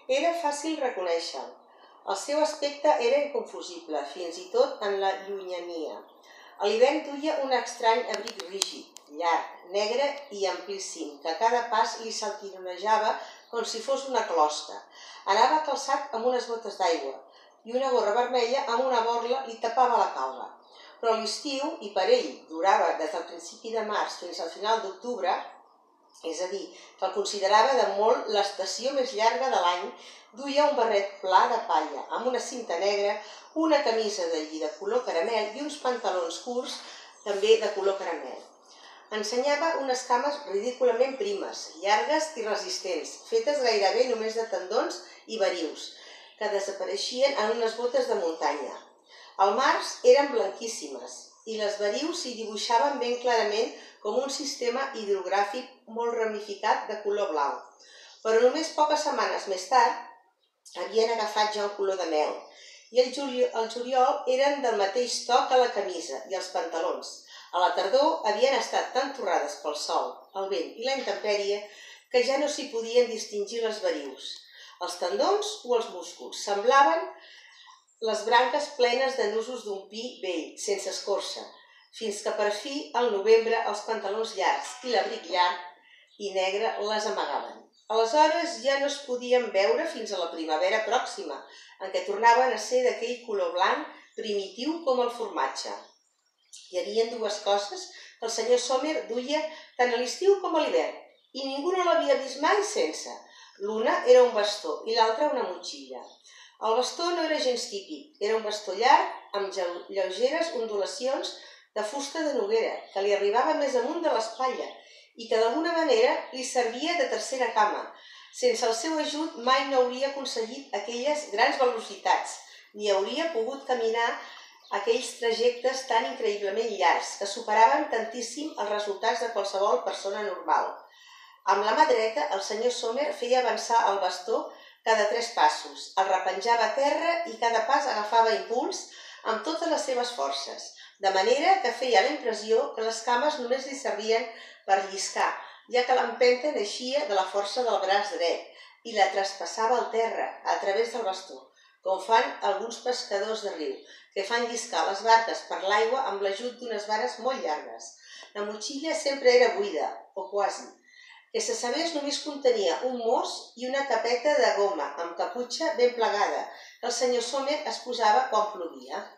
Era fàcil reconèixer-lo. El seu aspecte era inconfusible, fins i tot en la llunyania. A l'hivern duia un estrany abric rígid, llarg, negre i amplíssim, que a cada pas li saltironejava com si fos una closca. Anava calçat amb unes botes d'aigua i una gorra vermella amb una borla li tapava la calva. Però l'estiu, i per ell durava des del principi de març fins al final d'octubre, és a dir, que el considerava de molt l'estació més llarga de l'any, duia un barret pla de palla amb una cinta negra, una camisa de lli de color caramel i uns pantalons curts també de color caramel. Ensenyava unes cames ridículament primes, llargues i resistents, fetes gairebé només de tendons i verius, que desapareixien en unes botes de muntanya. Al març eren blanquíssimes i les verius s'hi dibuixaven ben clarament com un sistema hidrogràfic molt ramificat de color blau. Però només poques setmanes més tard havien agafat ja un color de mel i el juliol eren del mateix to que la camisa i els pantalons. A la tardor havien estat tan torrades pel sol, el vent i la intempèrie que ja no s'hi podien distingir les verius. Els tendons o els músculs semblaven les branques plenes de nusos d'un pi vell, sense escorça, fins que per fi, al novembre, els pantalons llargs i l'abric llarg i negre les amagaven. Aleshores ja no es podien veure fins a la primavera pròxima, en què tornaven a ser d'aquell color blanc primitiu com el formatge. Hi havia dues coses que el senyor Sommer duia tant a l'estiu com a l'hivern, i ningú no l'havia vist mai sense. L'una era un bastó i l'altra una motxilla. El bastó no era gens típic, era un bastó llarg amb lleugeres ondulacions de fusta de noguera, que li arribava més amunt de l'espatlla i que d'alguna manera li servia de tercera cama. Sense el seu ajut mai no hauria aconseguit aquelles grans velocitats, ni hauria pogut caminar aquells trajectes tan increïblement llargs que superaven tantíssim els resultats de qualsevol persona normal. Amb la mà dreta, el senyor Sommer feia avançar el bastó cada 3 passos, el repenjava a terra i cada pas agafava impuls amb totes les seves forces, de manera que feia la impressió que les cames només li servien per lliscar, ja que l'empenta naixia de la força del braç dret i la traspassava al terra a través del bastó, com fan alguns pescadors de riu, que fan lliscar les barques per l'aigua amb l'ajut d'unes vares molt llargues. La motxilla sempre era buida, o quasi, que se sabés només contenia un mos i una capeta de goma amb caputxa ben plegada que el senyor Sommer es posava quan plovia.